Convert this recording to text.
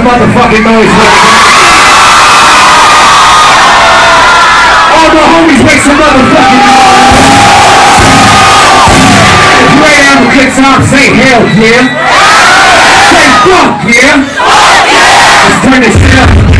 some motherfucking noise for it. All the homies make some motherfucking noise. If you ain't having a good time, say hell yeah. Say fuck yeah. Let's turn this shit up.